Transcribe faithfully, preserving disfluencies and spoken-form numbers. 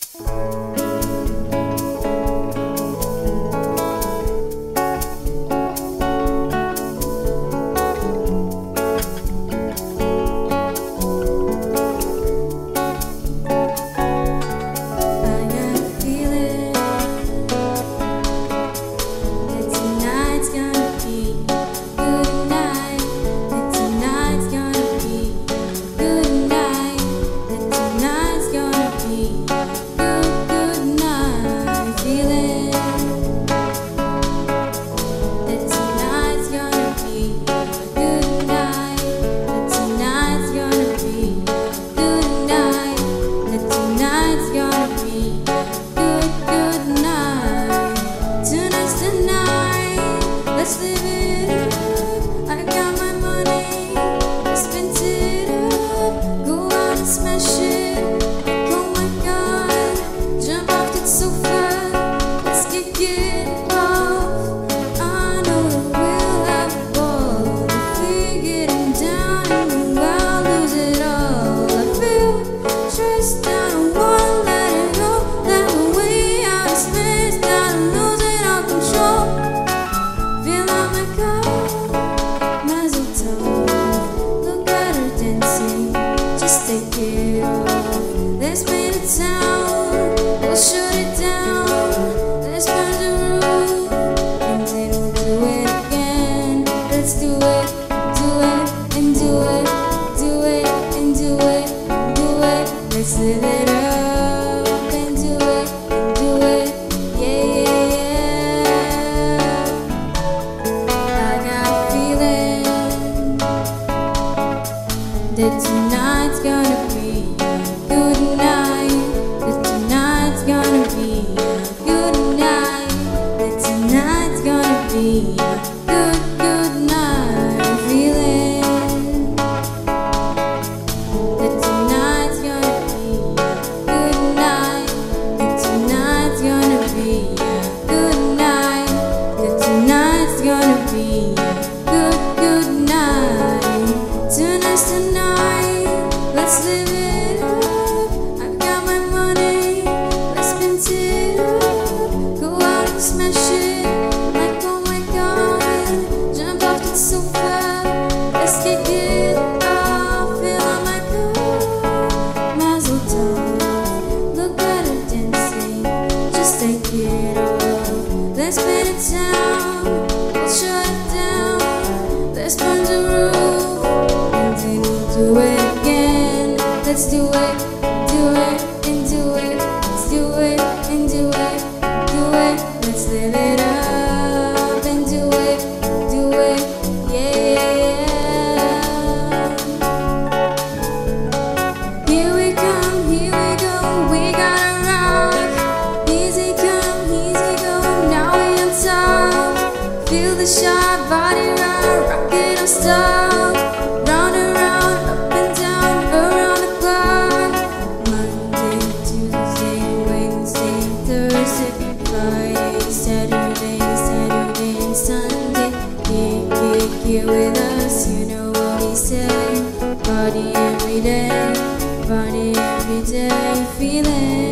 Let's paint a town, we'll shut it down. Let's find a roof, and then we'll do it again. Let's do it, do it, and do it, do it, and do it, do it. Let's live it up, and do it, and do it, yeah, yeah, yeah. I got a feeling that tonight's gonna be good night, that tonight's gonna be a good night, that tonight's gonna be a good, good night. Feeling that tonight's gonna be a good night, that tonight's gonna be a good night, that tonight's gonna be a good, good night. Tonight's the night, let's live it. Smash it, like oh my god. Jump off the sofa, let's kick it off. Feel on my car, Mazel tov. Look at her dancing, just take it off. Let's paint a town, we'll shut it down. Let's punch a roof, and then we'll do it again. Let's do it, do it, and do it. Let's do it, and do it, do it. Let's live it up and do it, do it, yeah. Here we come, here we go, we gotta rock. Easy come, easy go, now we on top. Feel the sharp body rock, rock it don't stop. Round and round, up and down, around the clock. Monday, Tuesday, Wednesday, Thursday, Friday, Saturday, Saturday and Sunday. Kick, kick, here with us, you know what we say. Party every day, party every day, feeling